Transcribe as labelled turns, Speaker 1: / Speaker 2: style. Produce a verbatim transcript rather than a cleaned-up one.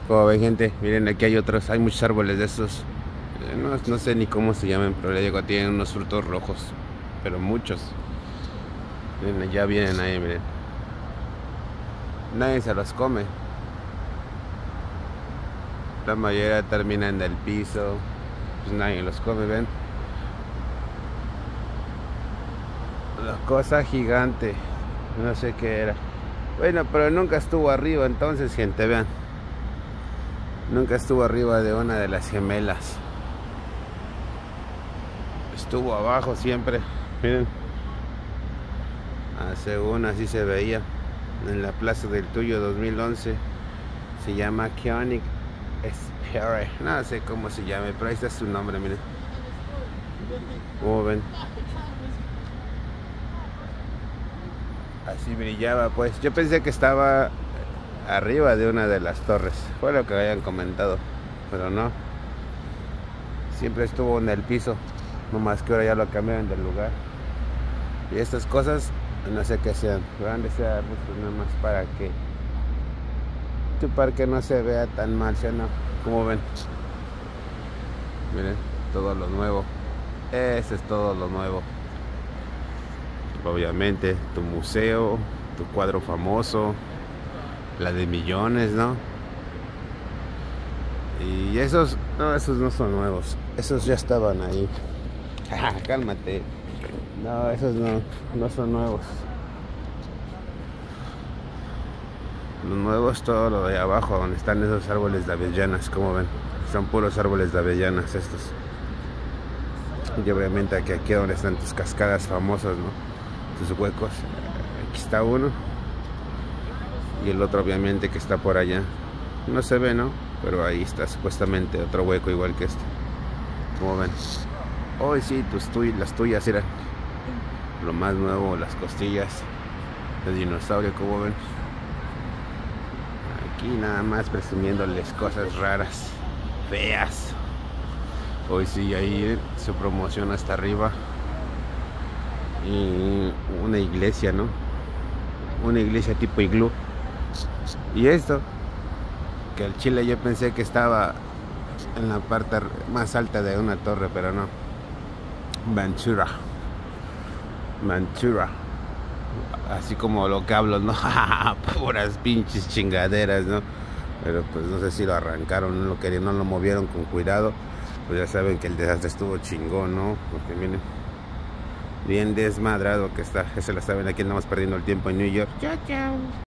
Speaker 1: Como ven, gente, miren, aquí hay otros, hay muchos árboles de estos. Eh, No, no sé ni cómo se llaman, pero le digo, tienen unos frutos rojos, pero muchos. Miren, ya vienen ahí, miren. Nadie se los come. La mayoría termina en el piso. Pues nadie los come, ven. La cosa gigante. No sé qué era. Bueno, pero nunca estuvo arriba entonces, gente, vean. Nunca estuvo arriba de una de las gemelas. Estuvo abajo siempre. Miren. Ah, según así se veía. En la Plaza del Tuyo dos mil once. Se llama König Spere. No sé cómo se llame, pero ahí está su nombre, miren. Como ven. Así brillaba, pues. Yo pensé que estaba arriba de una de las torres. Fue lo que habían comentado. Pero no. Siempre estuvo en el piso. No más que ahora ya lo cambiaron del lugar. Y estas cosas, no sé qué sean. Van a ser arbustos nada más para que tu parque no se vea tan mal, ¿sí o no? Como ven. Miren, todo lo nuevo. Ese es todo lo nuevo. Obviamente, tu museo, tu cuadro famoso, la de millones, ¿no? Y esos, no, esos no son nuevos. Esos ya estaban ahí. Cálmate. No, esos no, no son nuevos. Los nuevos, todo lo de abajo, donde están esos árboles de avellanas, como ven. Son puros árboles de avellanas estos. Y obviamente aquí, aquí donde están tus cascadas famosas, ¿no? Tus huecos. Aquí está uno. Y el otro obviamente que está por allá. No se ve, ¿no? Pero ahí está supuestamente otro hueco igual que este. Como ven. Hoy sí, tus tuy las tuyas eran lo más nuevo, las costillas de dinosaurio, como ven. Aquí nada más presumiéndoles cosas raras, feas. Hoy sí, ahí su promoción hasta arriba. Y una iglesia, ¿no? Una iglesia tipo iglú. Y esto, que el Chile yo pensé que estaba en la parte más alta de una torre, pero no. Ventura. Ventura. Así como lo que hablo, ¿no? Puras pinches chingaderas, ¿no? Pero pues no sé si lo arrancaron, no lo querían, no lo movieron con cuidado. Pues ya saben que el desastre estuvo chingón, ¿no? Porque miren, bien desmadrado que está. Ya se la saben, aquí andamos perdiendo el tiempo en New York. Chao, chao.